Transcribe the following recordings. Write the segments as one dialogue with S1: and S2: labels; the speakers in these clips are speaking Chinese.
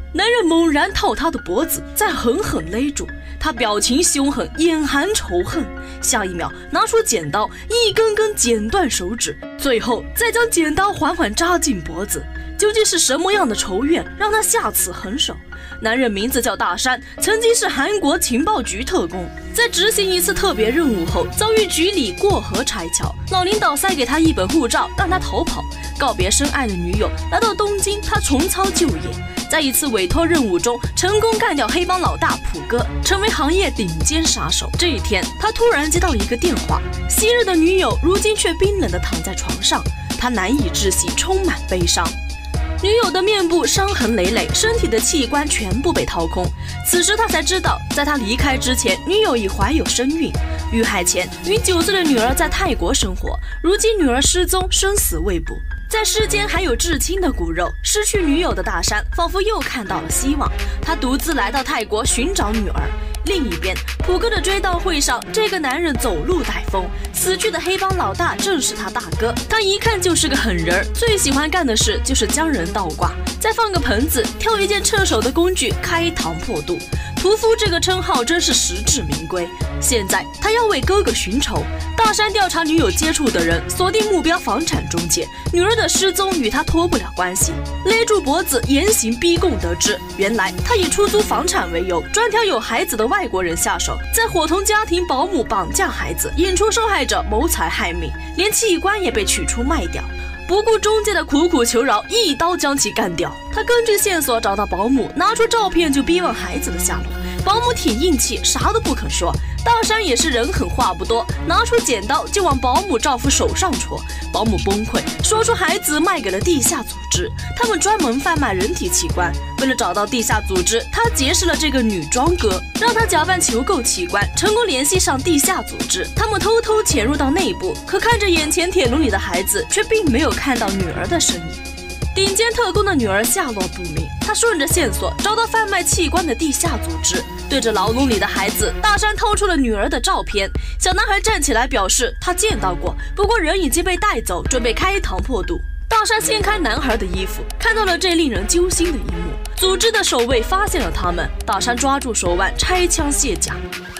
S1: 男人猛然套她的脖子，再狠狠勒住。他表情凶狠，眼含仇恨，下一秒拿出剪刀，一根根剪断手指，最后再将剪刀缓缓扎进脖子。究竟是什么样的仇怨让他下此狠手？男人名字叫大山，曾经是韩国情报局特工，在执行一次特别任务后，遭遇局里过河拆桥，老领导塞给他一本护照，让他逃跑，告别深爱的女友，来到东京，他重操旧业，在一次委托任务中成功干掉黑帮老大普哥，成为行业顶尖杀手。这一天，他突然接到一个电话，昔日的女友如今却冰冷地躺在床上，他难以置信，充满悲伤。女友的面部伤痕累累，身体的器官全部被掏空。此时他才知道，在他离开之前，女友已怀有身孕。遇害前，与9岁的女儿在泰国生活，如今女儿失踪，生死未卜。在世间还有至亲的骨肉，失去女友的大山仿佛又看到了希望。他独自来到泰国寻找女儿。另一边，普哥的追悼会上，这个男人走路带风，死去的黑帮老大正是他大哥。他一看就是个狠人，最喜欢干的事就是将人倒挂，再放个盆子，挑一件趁手的工具开膛破肚。屠夫这个称号真是实至名归。现在他要为哥哥寻仇。大山调查女友接触的人，锁定目标房产中介，女儿的失踪与他脱不了关系。勒住脖子严刑逼供，得知原来他以出租房产为由，专挑有孩子的外国人下手，再伙同家庭保姆绑架孩子，引出受害者谋财害命，连器官也被取出卖掉。不顾中介的苦苦求饶，一刀将其干掉。他根据线索找到保姆，拿出照片就逼问孩子的下落。保姆挺硬气，啥都不肯说。大山也是人狠话不多，拿出剪刀就往保姆丈夫手上戳。保姆崩溃，说出孩子卖给了地下组织，他们专门贩卖人体器官。为了找到地下组织，他结识了这个女装哥，让他假扮求购器官，成功联系上地下组织。他们偷偷潜入到内部，可看着眼前铁笼里的孩子，却并没有看到女儿的身影。顶尖特工的女儿下落不明，他顺着线索找到贩卖器官的地下组织，对着牢笼里的孩子，大山掏出了女儿的照片。小男孩站起来表示他见到过，不过人已经被带走，准备开膛破肚。大山掀开男孩的衣服，看到了这令人揪心的一幕。组织的守卫发现了他们，大山抓住手腕，拆枪卸甲。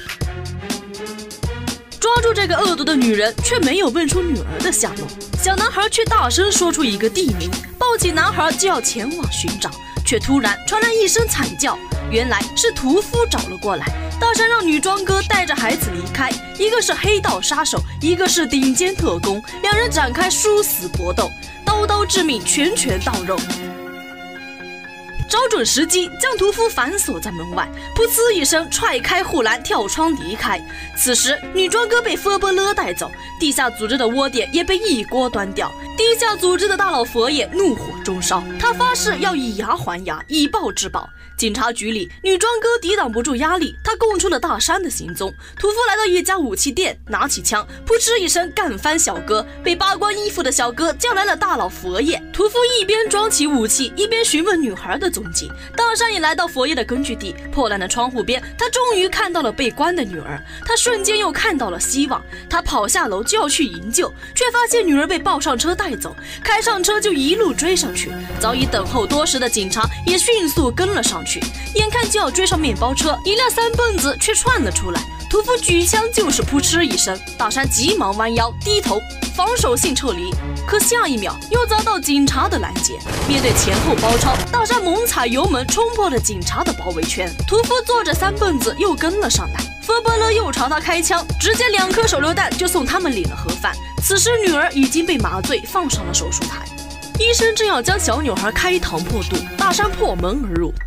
S1: 抓住这个恶毒的女人，却没有问出女儿的下落。小男孩却大声说出一个地名，抱起男孩就要前往寻找，却突然传来一声惨叫，原来是屠夫找了过来。大山让女装哥带着孩子离开，一个是黑道杀手，一个是顶尖特工，两人展开殊死搏斗，刀刀致命，拳拳到肉。找准时机，将屠夫反锁在门外，噗呲一声踹开护栏，跳窗离开。此时，女装哥被佛波勒带走，地下组织的窝点也被一锅端掉。地下组织的大佬佛爷怒火中烧，他发誓要以牙还牙，以暴制暴。警察局里，女装哥抵挡不住压力，他供出了大山的行踪。屠夫来到一家武器店，拿起枪，噗嗤一声干翻小哥。被扒光衣服的小哥叫来了大佬佛爷。屠夫一边装起武器，一边询问女孩的踪迹。大山也来到佛爷的根据地，破烂的窗户边，他终于看到了被关的女儿。他瞬间又看到了希望，他跑下楼就要去营救，却发现女儿被抱上车带走。开上车就一路追上去，早已等候多时的警察也迅速跟了上去。眼看就要追上面包车，一辆三蹦子却窜了出来。屠夫举枪就是噗嗤一声，大山急忙弯腰低头防守性撤离，可下一秒又遭到警察的拦截。面对前后包抄，大山猛踩油门冲破了警察的包围圈。屠夫坐着三蹦子又跟了上来，佛波勒又朝他开枪，直接2颗手榴弹就送他们领了盒饭。此时女儿已经被麻醉放上了手术台，医生正要将小女孩开膛破肚，大山破门而入。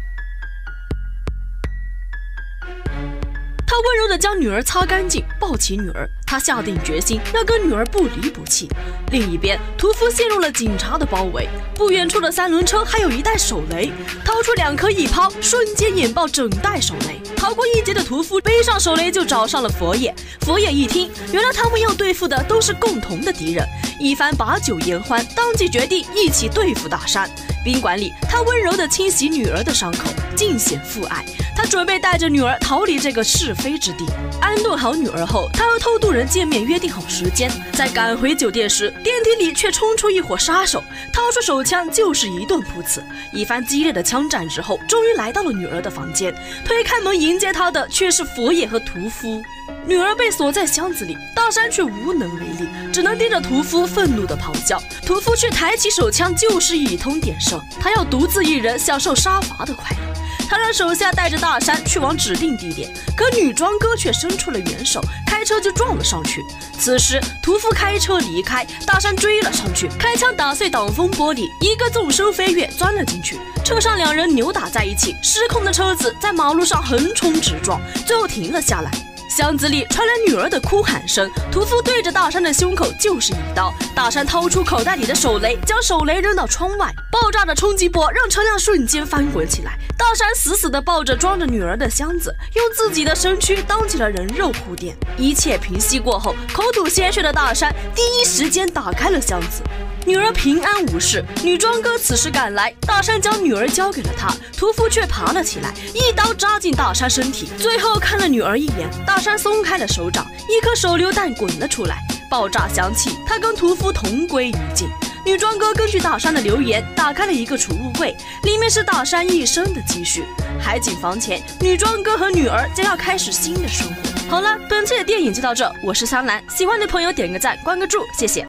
S1: 他温柔地将女儿擦干净，抱起女儿，他下定决心要跟女儿不离不弃。另一边，屠夫陷入了警察的包围，不远处的3轮车还有一袋手雷，掏出2颗一抛，瞬间引爆整袋手雷。逃过一劫的屠夫背上手雷就找上了佛爷。佛爷一听，原来他们要对付的都是共同的敌人，一番把酒言欢，当即决定一起对付大山。宾馆里，他温柔地清洗女儿的伤口，尽显父爱。他准备带着女儿逃离这个是非之地。安顿好女儿后，他和偷渡人人见面约定好时间。在赶回酒店时，电梯里却冲出一伙杀手，掏出手枪就是一顿扑刺。一番激烈的枪战之后，终于来到了女儿的房间。推开门迎接她的却是佛爷和屠夫。女儿被锁在箱子里，大山却无能为力，只能盯着屠夫愤怒地咆哮。屠夫却抬起手枪就是一通点射，他要独自一人享受杀伐的快乐。他让手下带着大山去往指定地点，可女装哥却伸出了援手，开车就撞了上去。此时屠夫开车离开，大山追了上去，开枪打碎挡风玻璃，一个纵身飞跃钻了进去。车上两人扭打在一起，失控的车子在马路上横冲直撞，最后停了下来。箱子里传来女儿的哭喊声，屠夫对着大山的胸口就是一刀。大山掏出口袋里的手雷，将手雷扔到窗外，爆炸的冲击波让车辆瞬间翻滚起来。大山死死地抱着装着女儿的箱子，用自己的身躯当起了人肉护垫。一切平息过后，口吐鲜血的大山第一时间打开了箱子。女儿平安无事，女装哥此时赶来，大山将女儿交给了他，屠夫却爬了起来，一刀扎进大山身体，最后看了女儿一眼，大山松开了手掌，一颗手榴弹滚了出来，爆炸响起，他跟屠夫同归于尽。女装哥根据大山的留言打开了一个储物柜，里面是大山一生的积蓄。海景房前，女装哥和女儿将要开始新的生活。好了，本期的电影就到这，我是香兰，喜欢的朋友点个赞，关个注，谢谢。